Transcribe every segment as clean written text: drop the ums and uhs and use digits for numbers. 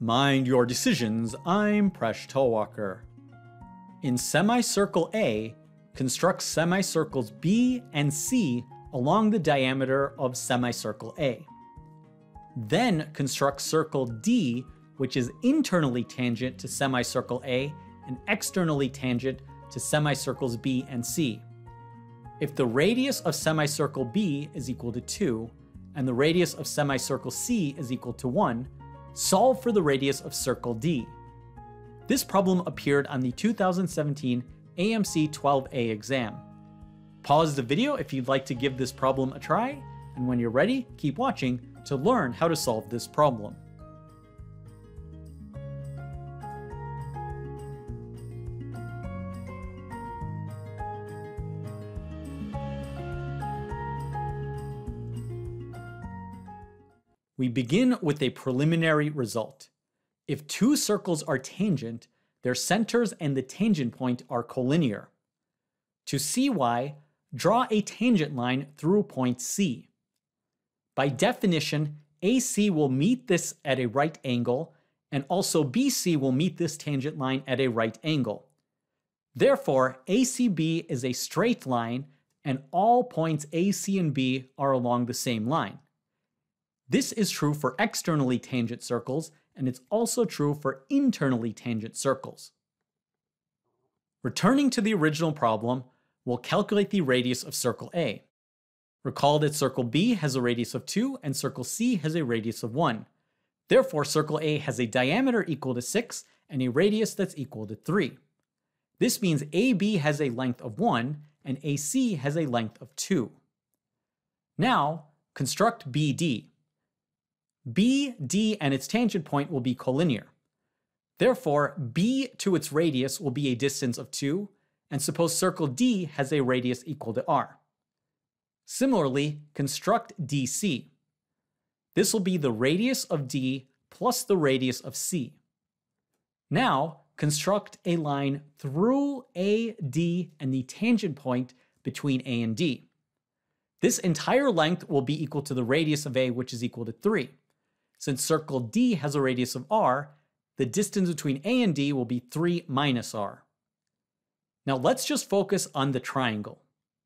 Mind your decisions, I'm Presh Talwalkar. In semicircle A, construct semicircles B and C along the diameter of semicircle A. Then construct circle D, which is internally tangent to semicircle A and externally tangent to semicircles B and C. If the radius of semicircle B is equal to 2 and the radius of semicircle C is equal to 1, solve for the radius of circle D. This problem appeared on the 2017 AMC 12A exam. Pause the video if you'd like to give this problem a try, and when you're ready, keep watching to learn how to solve this problem. We begin with a preliminary result. If two circles are tangent, their centers and the tangent point are collinear. To see why, draw a tangent line through point C. By definition, AC will meet this at a right angle, and also BC will meet this tangent line at a right angle. Therefore, ACB is a straight line, and all points AC and B are along the same line. This is true for externally tangent circles, and it's also true for internally tangent circles. Returning to the original problem, we'll calculate the radius of circle A. Recall that circle B has a radius of 2 and circle C has a radius of 1. Therefore, circle A has a diameter equal to 6 and a radius that's equal to 3. This means AB has a length of 1 and AC has a length of 2. Now, construct BD. BD and its tangent point will be collinear. Therefore, B to its radius will be a distance of 2, and suppose circle D has a radius equal to r. Similarly, construct DC. This will be the radius of D plus the radius of C. Now, construct a line through AD and the tangent point between A and D. This entire length will be equal to the radius of A, which is equal to 3. Since circle D has a radius of r, the distance between A and D will be 3 minus r. Now let's just focus on the triangle.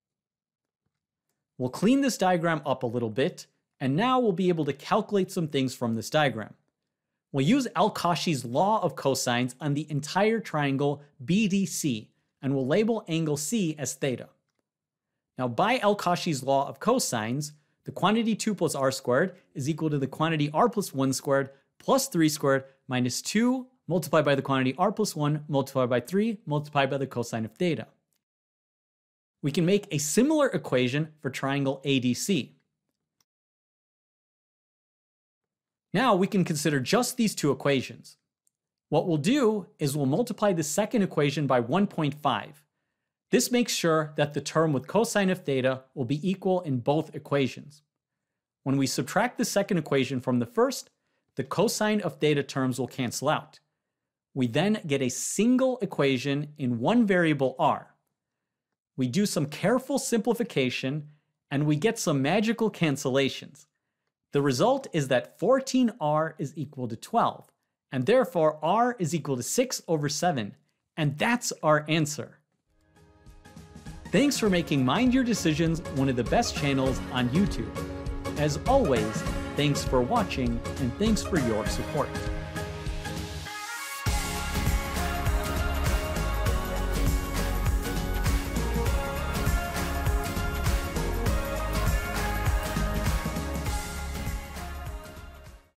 We'll clean this diagram up a little bit, and now we'll be able to calculate some things from this diagram. We'll use Al-Kashi's law of cosines on the entire triangle BDC, and we'll label angle C as theta. Now by Al-Kashi's law of cosines, the quantity 2 plus r squared is equal to the quantity r plus 1 squared plus 3 squared minus 2 multiplied by the quantity r plus 1 multiplied by 3 multiplied by the cosine of theta. We can make a similar equation for triangle ADC. Now we can consider just these two equations. What we'll do is we'll multiply the second equation by 1.5. This makes sure that the term with cosine of theta will be equal in both equations. When we subtract the second equation from the first, the cosine of theta terms will cancel out. We then get a single equation in one variable r. We do some careful simplification, and we get some magical cancellations. The result is that 14r is equal to 12, and therefore r is equal to 6 over 7, and that's our answer. Thanks for making Mind Your Decisions one of the best channels on YouTube. As always, thanks for watching and thanks for your support.